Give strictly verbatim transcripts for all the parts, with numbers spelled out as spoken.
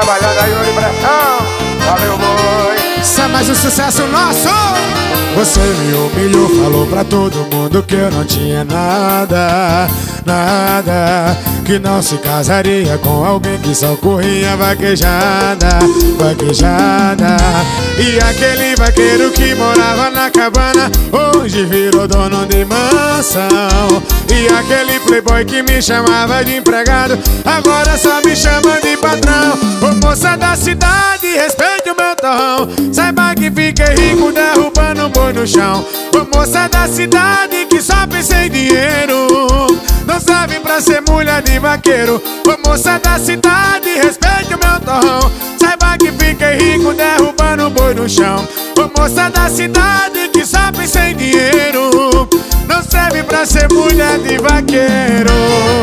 trabalhando aí, Yuri Pressão. Valeu, boi. Isso é mais um sucesso nosso. Você me humilhou, falou pra todo mundo que eu não tinha nada, nada, que não se casaria com alguém que só corria vaquejada, vaquejada. E aquele vaqueiro que morava na cabana hoje virou dono de mansão. E aquele playboy que me chamava de empregado agora só me chama de patrão. Ô moça da cidade, respeite o meu torrão, saiba que fiquei rico derrubando boi no chão. Ô moça da cidade que só pensa em dinheiro, não serve pra ser mulher de vaqueiro. Ô moça da cidade, respeite o meu torrão, saiba que fiquei rico derrubando boi no chão. Ô moça da cidade que só pensa em dinheiro, não serve pra ser mulher de vaqueiro.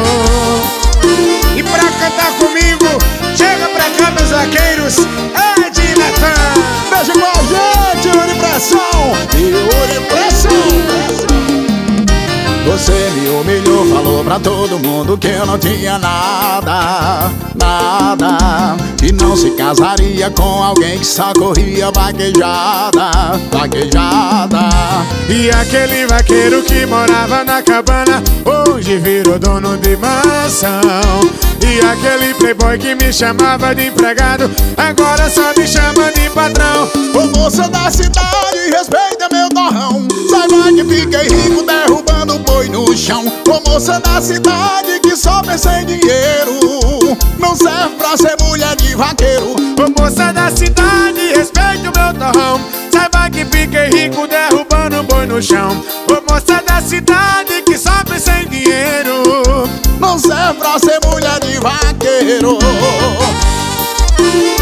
E pra cantar comigo, chega pra cá meus vaqueiros, é de Natan. Beijo com a gente, Yuri Pressão. Yuri Pressão. Você me humilhou, falou pra todo mundo que eu não tinha nada, nada, que não se casaria com alguém que só corria vaquejada, vaquejada. E aquele vaqueiro que morava na cabana hoje virou dono de mansão. E aquele playboy que me chamava de empregado agora só me chama de patrão. Ô moça da cidade, respeita meu torrão, saiba que fiquei rico derrubando boi no chão. Ô moça da cidade que só pensa em dinheiro, não serve pra ser mulher de vaqueiro. Ô moça da cidade, respeite o meu torrão, saiba que fiquei rico derrubando boi no chão. Ô moça da cidade que só pensa em dinheiro, não serve pra ser mulher de vaqueiro.